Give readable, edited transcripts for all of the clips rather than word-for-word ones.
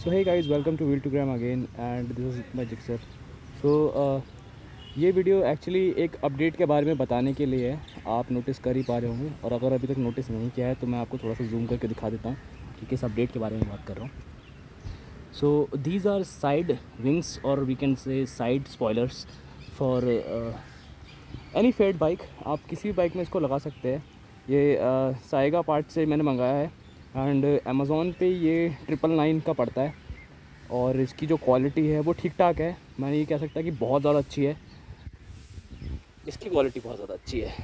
So hey guys, welcome to Wheel2Gram again and this is my Jixer. So ये video actually एक update के बारे में बताने के लिए है। आप नोटिस कर ही पा रहे होंगे, और अगर अभी तक नोटिस नहीं किया है तो मैं आपको थोड़ा सा जूम करके दिखा देता हूँ कि किस अपडेट के बारे में बात कर रहा हूँ। So these are side wings और we can say side spoilers for any faired bike. आप किसी भी बाइक में इसको लगा सकते हैं। ये साइगा पार्ट से मैंने मंगाया है एंड अमेज़ॉन पे ये 999 का पड़ता है, और इसकी जो क्वालिटी है वो ठीक ठाक है। मैं ये कह सकता कि बहुत ज़्यादा अच्छी है, इसकी क्वालिटी बहुत ज़्यादा अच्छी है।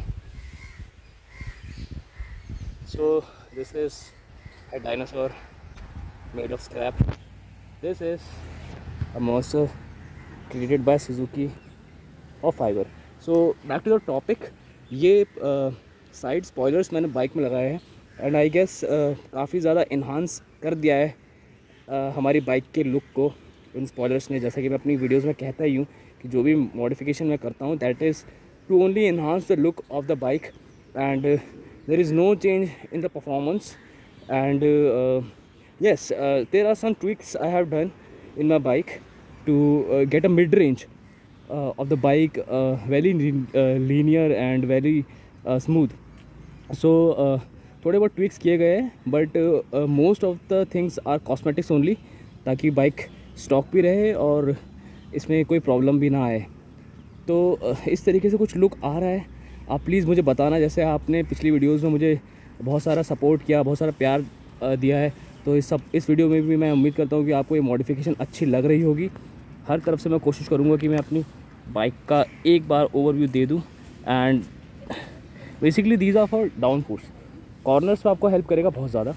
So this is a dinosaur made of scrap. This is a monster created by Suzuki of fiber. So back to the topic. ये साइड स्पॉयलर्स मैंने बाइक में लगाए हैं एंड आई गेस काफ़ी ज़्यादा इन्हांस कर दिया है हमारी बाइक के लुक को इन स्पॉयलर्स ने। जैसा कि मैं अपनी वीडियोस में कहता ही हूँ कि जो भी मॉडिफिकेशन मैं करता हूँ that is to only enhance the look of the bike and there is no change in the performance. And yes, there are some tweaks I have done in my bike to get a mid-range of the bike very linear and very smooth. So थोड़े बहुत twigs किए गए हैं but most of the things are cosmetics only, ताकि bike stock भी रहे और इसमें कोई प्रॉब्लम भी ना आए. तो इस तरीके से कुछ लुक आ रहा है. आप प्लीज़ मुझे बताना, जैसे आपने पिछली वीडियोज़ में मुझे बहुत सारा सपोर्ट किया, बहुत सारा प्यार दिया है, तो इस वीडियो में भी मैं उम्मीद करता हूँ कि आपको ये मॉडिफिकेशन अच्छी लग रही होगी. हर तरफ से मैं कोशिश करूँगा कि मैं अपनी बाइक का एक बार ओवरव्यू दे दूँ. And basically these are for down force. Corners में आपको हेल्प करेगा बहुत ज़्यादा.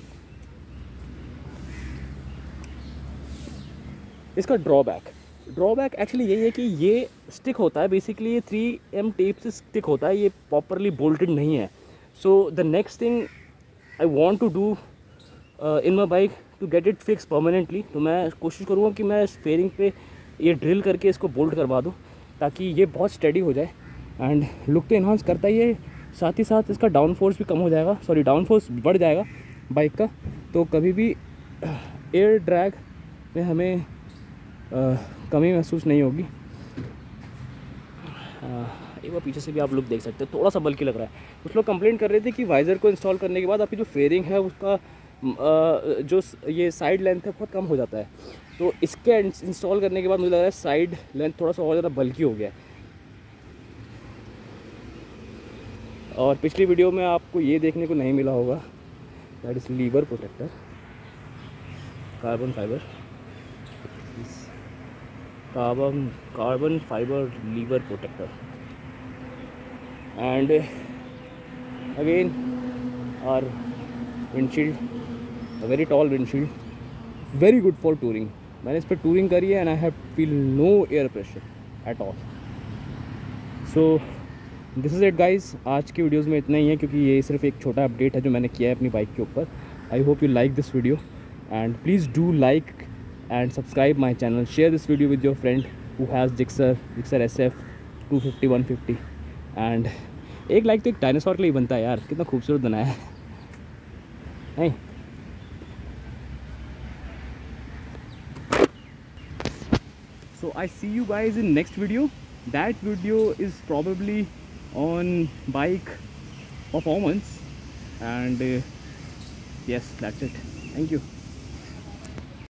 इसका ड्रॉबैक एक्चुअली यही है कि ये स्टिक होता है. बेसिकली ये 3M टेप से स्टिक होता है, ये प्रॉपरली बोल्टेड नहीं है. So the next thing I want to do in my bike to get it fixed permanently, तो मैं कोशिश करूँगा कि मैं इस फेयरिंग पे ये ड्रिल करके इसको बोल्ट करवा दूँ ताकि ये बहुत स्टेडी हो जाए. एंड लुक तो इन्हांस करता ही है, साथ ही साथ इसका डाउन फोर्स भी कम हो जाएगा, डाउन फोर्स बढ़ जाएगा बाइक का. तो कभी भी एयर ड्रैग में हमें कमी महसूस नहीं होगी. एक बार पीछे से भी आप लुक देख सकते हैं, थोड़ा सा बल्कि लग रहा है. कुछ लोग कंप्लेंट कर रहे थे कि वाइज़र को इंस्टॉल करने के बाद आपकी जो फेयरिंग है उसका जो ये साइड लेंथ है बहुत कम हो जाता है. तो इसके इंस्टॉल करने के बाद मुझे लग रहा है साइड लेंथ थोड़ा सा और ज़्यादा बल्कि हो गया है. और पिछली वीडियो में आपको ये देखने को नहीं मिला होगा, that is lever protector, carbon fibre lever protector. And again our windshield, a very tall windshield, very good for touring. मैंने इस पर टूरिंग करी है and I have feel no air pressure at all. So this is it guys. आज की videos में इतना ही है क्योंकि ये सिर्फ एक छोटा अपडेट है जो मैंने किया है अपनी बाइक के ऊपर. I hope you like this video and please do like and subscribe my channel. Share this video with your friend who has Gixxer SF 250 150. And एक लाइक तो एक डायनासोर के लिए बनता है यार. कितना खूबसूरत बनाया है नहीं? So I see you guys in next video. That video is probably on bike performance and yes, that's it. Thank you.